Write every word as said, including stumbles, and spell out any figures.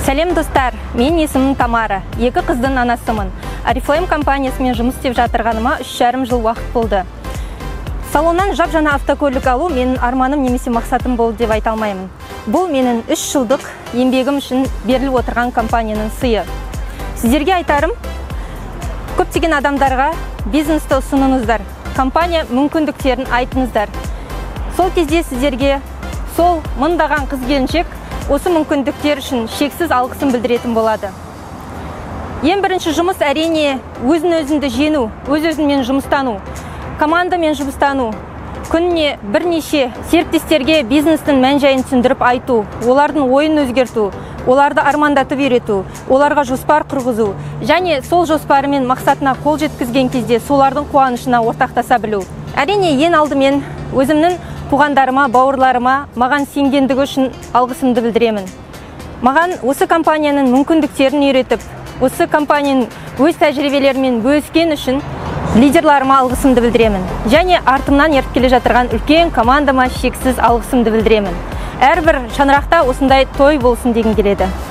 Сәлем достар, мен есімім Тамара, екі қыздың анасымын. Oriflame компаниясымен жұмыс істеп жатырғаныма үш жарым жыл уақыт болды. Салоннан жап жаңа автокөлік алу менің арманым немесе мақсатым болды деп айта алмаймын. Бұл менің үш жылдық еңбегім үшін беріліп отырған компанияның сыйы. Сіздерге айтарым, көптеген адамдарға бизнесті ұсыныңыздар, компания мүмкіндіктерін айтыңыздар. Сол кезде сіздерге сол мыңдаған қыз-келіншек осы мүмкіндіктер үшін шексіз алғысын білдіретін болады. Ең бірінші жұмыс әрине өзін-өзіңді жену, өз-өзіңмен жұмыстану, командамен жұмыстану, күніне бірнеше серіктестерге бизнестің мән-жайын түсіндіріп айту, олардың ойын өзгерту, оларды армандатып үйрету, оларға жоспар құрғызу, және сол жоспарымен мақсатына қол жеткізген кезде солардың қуанышына ортақтаса білу. Әрине ең алдымен өзімнің туғандарыма, бауырларыма, маған сенгендігі үшін алғысымды білдіремін. Маған осы компанияның мүмкіндіктерін үйретіп, осы компанияның өз тәжірибелерімен бөліскен үшін лидерларыма алғысымды білдіремін. Және артымнан ертіп келе жатырған үлкен командама шексіз алғысымды білдіремін. Әрбір шаңырақта осындай той болсын деген келеді.